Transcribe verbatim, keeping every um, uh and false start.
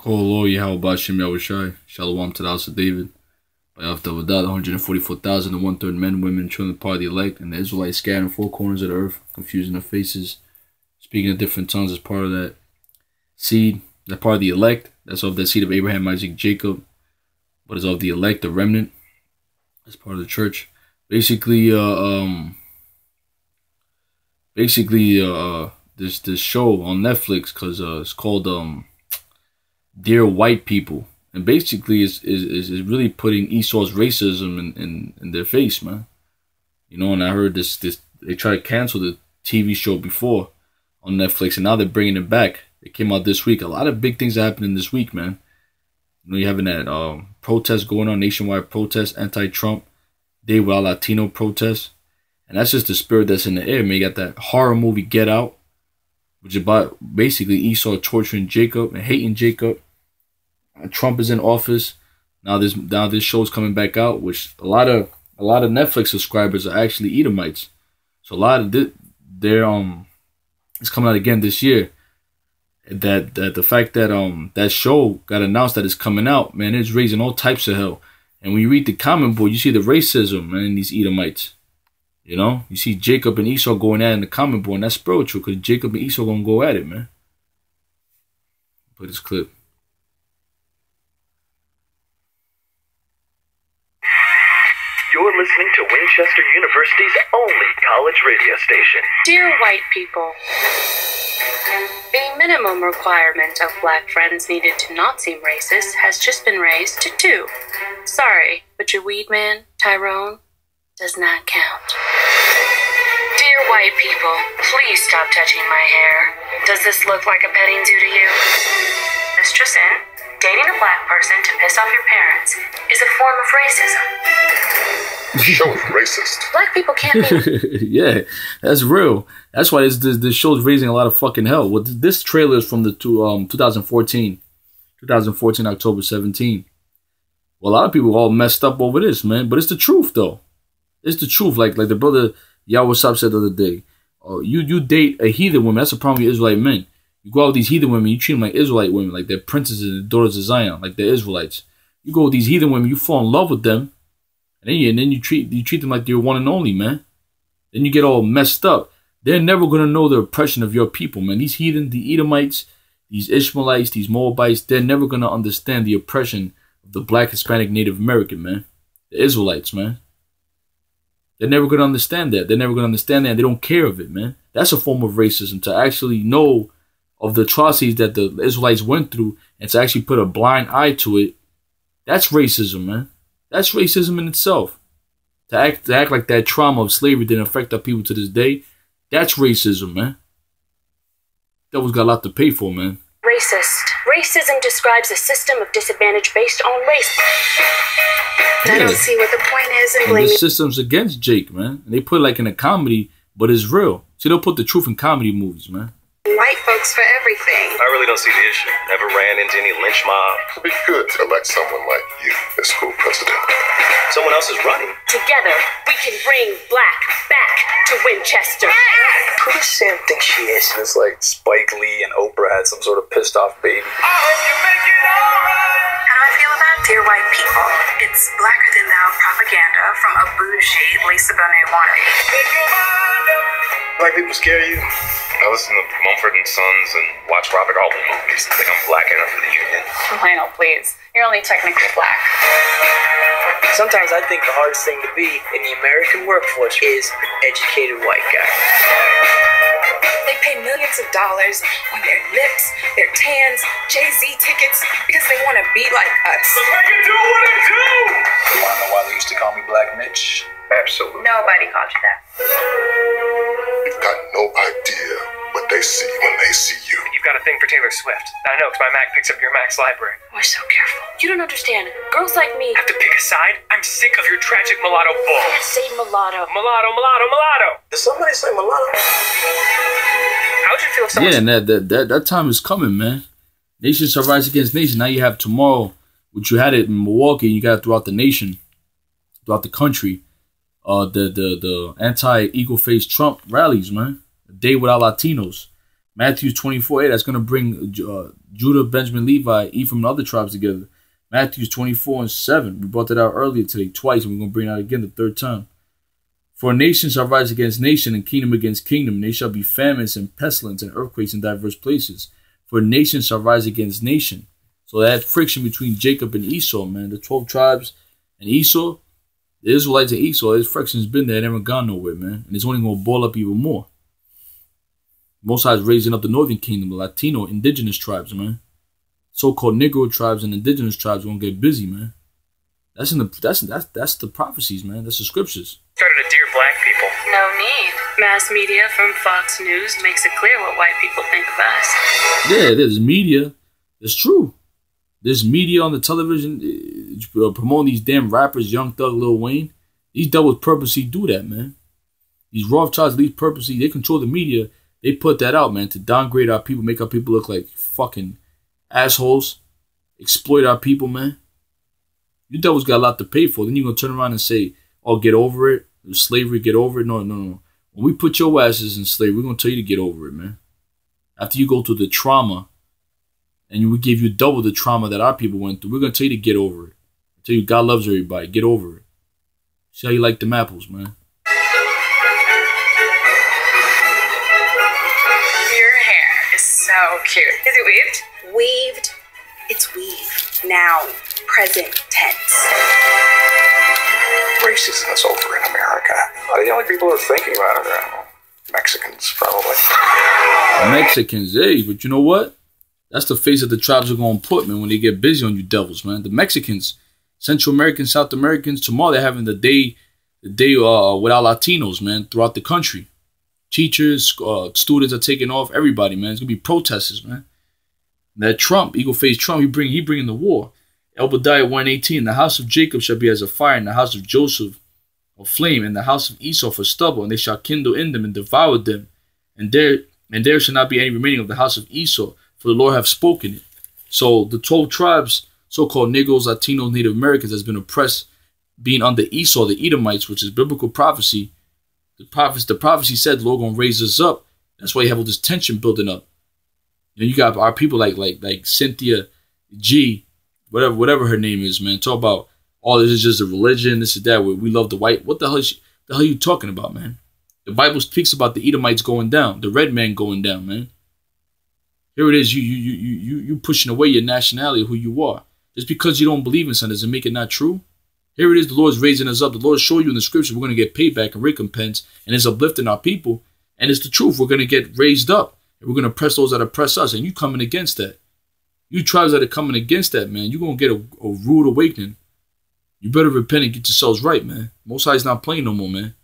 Kol Yahweh Bashem Yahushai, Shalom to the house of David. By after Wadah, one hundred forty-four thousand and one-third men, women, children, part of the elect, and the Israelites scattered in four corners of the earth, confusing their faces, speaking in different tongues as part of that seed, that part of the elect, that's of the seed of Abraham, Isaac, Jacob, but is of the elect, the remnant, as part of the church. Basically, uh, um, basically, uh, this this show on Netflix, cause uh, it's called um. Dear White People, and basically is is is really putting Esau's racism in, in in their face, man. You know, and I heard this this they tried to cancel the T V show before on Netflix, and now they're bringing it back. It came out this week. A lot of big things are happening this week, man. You know, you're having that um protest going on, nationwide protest, anti-Trump, Day Without Latino protest, and that's just the spirit that's in the air, man. You got that horror movie Get Out, which is about basically Esau torturing Jacob and hating Jacob. Trump is in office now. This now this show's coming back out, which a lot of a lot of Netflix subscribers are actually Edomites. So a lot of this, their um, it's coming out again this year. That that the fact that um that show got announced that it's coming out, man, it's raising all types of hell. And when you read the comment board, you see the racism, man, in these Edomites. You know, you see Jacob and Esau going at it in the comment board, and that's spiritual because Jacob and Esau gonna go at it, man. Play this clip. You're listening to Winchester University's only college radio station. Dear white people, the minimum requirement of black friends needed to not seem racist has just been raised to two. Sorry, but your weed man, Tyrone, does not count. Dear white people, please stop touching my hair. Does this look like a petting zoo to you? Mistress in, dating a black person to piss off your parents is a form of racism. Show is racist. Black people can't be. Yeah, that's real. That's why this, this this show's raising a lot of fucking hell. Well, this trailer is from the two, um twenty fourteen, twenty fourteen October seventeenth. Well, a lot of people all messed up over this, man. But it's the truth, though. It's the truth. Like like the brother Yahweh Sab said the other day. Oh, you you date a heathen woman. That's a problem with Israelite men. You go out with these heathen women, you treat them like Israelite women, like they're princesses and daughters of Zion, like they're Israelites. You go with these heathen women, you fall in love with them, and then you, and then you treat you treat them like they're one and only, man. Then you get all messed up. They're never gonna know the oppression of your people, man. These heathen, the Edomites, these Ishmaelites, these Moabites, they're never gonna understand the oppression of the black, Hispanic, Native American, man. The Israelites, man. They're never gonna understand that. They're never gonna understand that. And they don't care of it, man. That's a form of racism, to actually know of the atrocities that the Israelites went through and to actually put a blind eye to it. That's racism, man. That's racism in itself. To act, to act like that trauma of slavery didn't affect our people to this day, that's racism, man. That was got a lot to pay for, man. Racist. Racism describes a system of disadvantage based on race. Yeah. I don't see what the point is in And blaming. the system's against Jake, man. And they put it like in a comedy, but it's real. See, they'll put the truth in comedy movies, man. White folks for everything. I really don't see the issue. Never ran into any lynch mob. It'd be good to elect someone like you as school president. Someone else is running. Together, we can bring black back to Winchester. Who does Sam think she is? It's like Spike Lee and Oprah had some sort of pissed off baby. How do I feel about Dear White People? It's blacker than thou propaganda from a bougie Lisa Bonet wannabe. Black people scare you? I listen to Mumford and Sons and watch Robert Altman movies. I think I'm black enough for the union. Lionel, please. You're only technically black. Sometimes I think the hardest thing to be in the American workforce is an educated white guy. They pay millions of dollars on their lips, their tans, Jay-Z tickets, because they want to be like us. I can do what I do! You wanna know why they used to call me Black Mitch? Absolutely. Nobody called you that. You've got no idea what they see when they see you. You've got a thing for Taylor Swift. I know, because my Mac picks up your Mac's library. We're so careful. You don't understand. Girls like me Have to pick a side? I'm sick of your tragic mulatto bull. say mulatto. Mulatto, mulatto, mulatto! Did somebody say mulatto? How would you feel if someone... Yeah, and that, that, that, that time is coming, man. Nation shall rise against nation. Now you have tomorrow, which you had it in Milwaukee, and you got it throughout the nation, throughout the country. Uh, the the the anti-eagle face Trump rallies, man. A day without Latinos. Matthew twenty-four eight, that's going to bring uh, Judah, Benjamin, Levi, Ephraim, and other tribes together. Matthew twenty-four and seven, we brought that out earlier today, twice, and we're going to bring it out again the third time. For nation shall rise against nation, and kingdom against kingdom, and there shall be famines and pestilence and earthquakes in diverse places. For nation shall rise against nation. So that friction between Jacob and Esau, man, the twelve tribes and Esau, the Israelites and Esau, this friction's been there, never gone nowhere, man. And it's only going to ball up even more. Most High is raising up the northern kingdom, the Latino, indigenous tribes, man. So-called Negro tribes and indigenous tribes are going to get busy, man. That's in the that's that's that's the prophecies, man. That's the scriptures. Started to dear black people. No need. Mass media from Fox News makes it clear what white people think of us. Yeah, there's media. It's true. There's media on the television uh, promoting these damn rappers, Young Thug, Lil Wayne. These devils purposely do that, man. These Rothschilds, these purposely, they control the media. They put that out, man, to downgrade our people, make our people look like fucking assholes, exploit our people, man. You devils got a lot to pay for. Then you're going to turn around and say, oh, get over it. Slavery, get over it. No, no, no. When we put your asses in slavery, we're going to tell you to get over it, man. After you go through the trauma, and we give you double the trauma that our people went through, we're going to tell you to get over it. I tell you, God loves everybody. Get over it. See how you like them apples, man. Your hair is so cute. Is it weaved? Weaved. It's weave. Now. Present tense. Racism is over in America. The only people who are thinking about it are Mexicans, probably. Mexicans, hey, but you know what? That's the face that the tribes are going to put, man, when they get busy on you devils, man. The Mexicans, Central Americans, South Americans, tomorrow they're having the day, the day uh, without Latinos, man, throughout the country. Teachers, uh, students are taking off, everybody, man. It's going to be protesters, man. And that Trump, eagle-faced Trump, he bring he bringing the war. Obadiah one eighteen, the house of Jacob shall be as a fire, and the house of Joseph a flame, and the house of Esau for stubble, and they shall kindle in them and devour them. And there and there shall not be any remaining of the house of Esau, for the Lord hath spoken it. So the twelve tribes, so-called Negroes, Latinos, Native Americans, has been oppressed, being under Esau, the Edomites, which is biblical prophecy. The prophecy, the prophecy said the Lord gonna raise us up. That's why you have all this tension building up. You know, you got our people like like like Cynthia G, whatever whatever her name is, man. Talk about all oh, this is just a religion, this is that. Where we love the white. What the hell is she, the hell are you talking about, man? The Bible speaks about the Edomites going down, the red man going down, man. Here it is, you you you you you pushing away your nationality, who you are. Just because you don't believe in something doesn't make it not true. Here it is, the Lord's raising us up. The Lord showed you in the scripture we're going to get payback and recompense, and it's uplifting our people. And it's the truth. We're going to get raised up, and we're going to oppress those that oppress us. And you coming against that. You tribes that are coming against that, man, you're going to get a, a rude awakening. You better repent and get yourselves right, man. Most High's not playing no more, man.